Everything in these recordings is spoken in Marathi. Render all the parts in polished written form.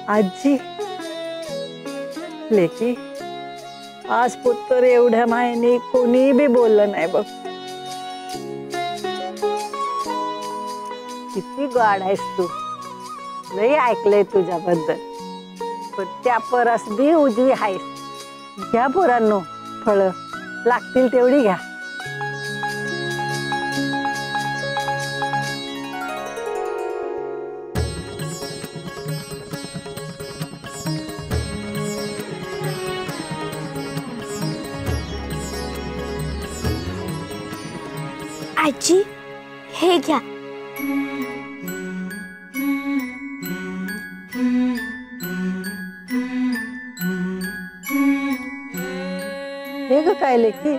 आजी लेकी आज पुत्र एवढ्या मायने कोणी बी बोललं नाही बघ. किती गाड आहेस तू, लई ऐकलंय तुझ्याबद्दल. पण त्या परस बी उजवी आहेस. घ्या पोरांनो फळं, लागतील तेवढी घ्या. आजी हे घ्या. हे ग काय लेकी,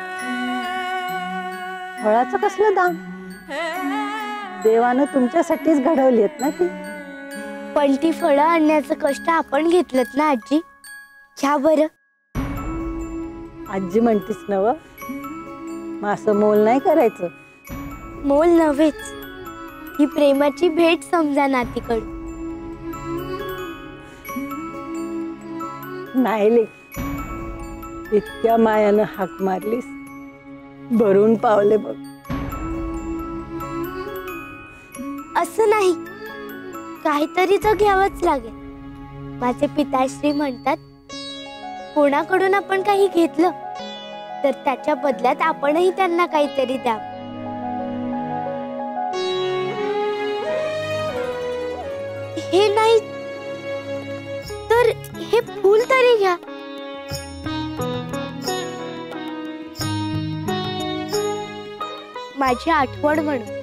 फळाचं कसलं दाम? देवानं तुमच्यासाठीच घडवली आहेत ना ती. पण ती फळं आणण्याचं कष्ट आपण घेतलं ना आजी. घ्या बरं. आजी म्हणतीस ना व, मग असं मोल नाही करायचं. मोल नव्हेच, ही प्रेमाची भेट समजा नातीकडून. नाही लेक, इतक्या मायानं हाक मारलीस, भरून पावले बघ. असं नाही, काहीतरी तर घ्यावंच लागेल. माझे पिताश्री म्हणतात, कोणाकडून आपण काही घेतलं तर त्याच्या बदल्यात आपणही त्यांना काहीतरी द्या. हे नाही तर हे फूल तरी घ्या. माझी आठवण म्हणून.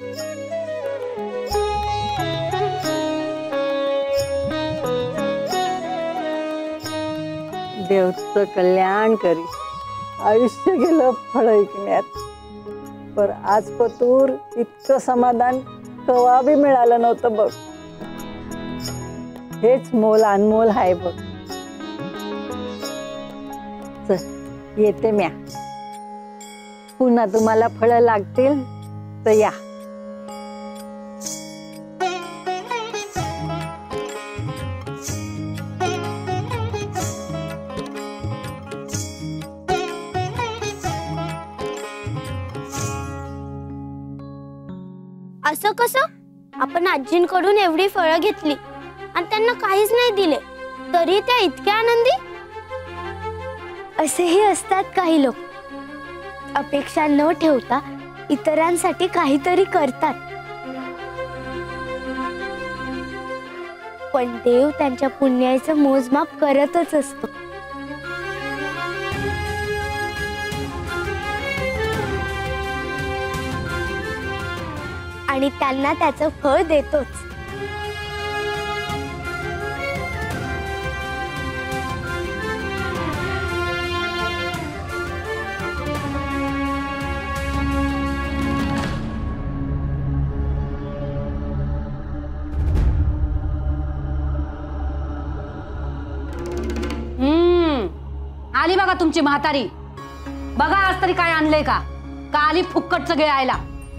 देवचं कल्याण करी. आयुष्य गेलं फळ ऐकण्यात, पर आज पतूर इतकं समाधान कवा बी मिळालं नव्हतं बघ. हेच मोल अनमोल आहे बघ. चल येते म्या. पुन्हा तुम्हाला फळं लागतील तर या. असं कसं? आपण आजींकडून एवढी फळं घेतली आणि त्यांना काहीच नाही दिले, तरी त्या इतक्या आनंदी? असेही असतात काही लोक, अपेक्षा न ठेवता इतरांसाठी काहीतरी करतात. पण देव त्यांच्या पुण्याचं मोजमाप करतच असतो. आणि त्यांना त्याचं फळ देतोच. आली बघा तुमची म्हातारी. बघा आज तरी काय आणलंय का? का आली फुक्कटचं गिळायला?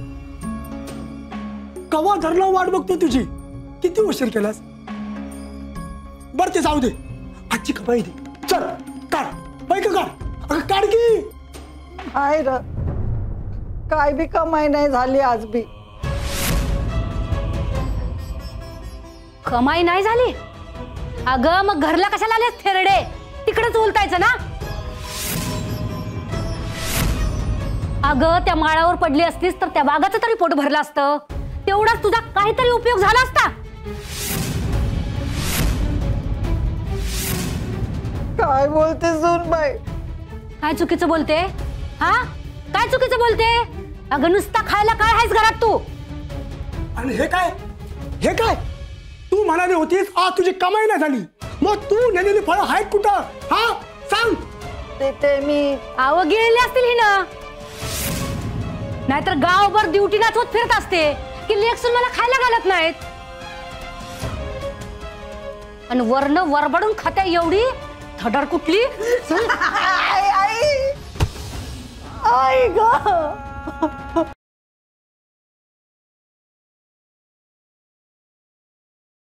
कवा धरला वाट बघते तुझी. किती उशीर केलास? बर ते जाऊ दे, आजची कमाई दे. चल काढ, बाई का काढ. अगं काढ की. हाय र, काय बी कमाई नाही झाली आज बी. कमाई नाही झाली? अगं मग घरला कशाला आलेस थेरडे? तिकडेच उलटायचं ना. अगं त्या माळावर पडली असतीस तर त्या बागाचं तरी पोट भरलं असतं. तेवढाच तुझा काहीतरी उपयोग झाला असता. काय बोलते सूनबाई? काय चुकीचं बोलते? हा काय चुकीचं बोलते? अगं नुसता खायला काय आहेस घरात तू? आणि हे काय? हे काय? तू म्हणाली होतीस आज तुझी कमाई नाही झाली, मग तू नेलेली फळं आहेत कुठं? हा सांग. ते मी आव गिळली असतील ही ना, नाहीतर गावभर ड्युटी नाचवत फिरत असते की लेकसून मला खायला घालत नाहीत. आणि वर्ण वरबडून खात्या एवढी थडर कुठली? आई आई आई ग.